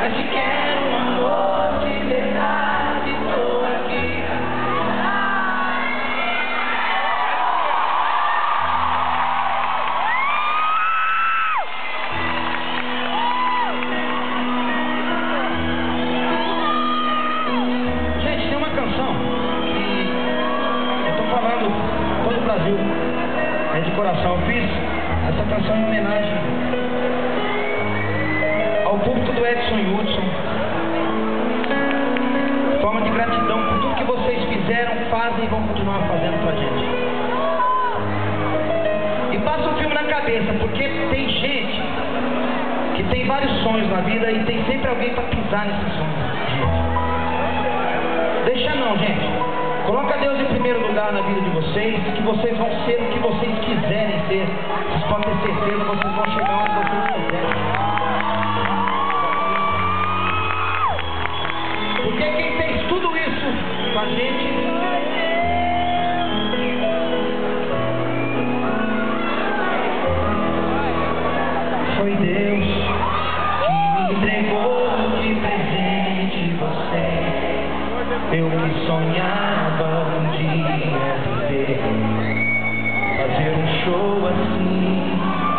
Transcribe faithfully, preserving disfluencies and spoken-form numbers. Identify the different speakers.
Speaker 1: mas te quero, um amor de verdade, tô aqui. Gente, tem uma canção que eu tô falando todo o Brasil, é de coração. Eu fiz essa canção em homenagem ao público do Edson Hudson, forma de gratidão por tudo que vocês fizeram, fazem e vão continuar fazendo pra gente. E passa um filme na cabeça, porque tem gente que tem vários sonhos na vida e tem sempre alguém pra pisar nesses sonhos, gente. Deixa não, gente. Coloca Deus em primeiro lugar na vida de vocês, que vocês vão ser o que vocês quiserem ser. Vocês podem ter certeza, vocês vão chegar onde vocês quiserem. Porque quem fez tudo isso com a gente foi Deus, que me entregou de presente você. Eu que sonhava um dia viver, fazer um show assim.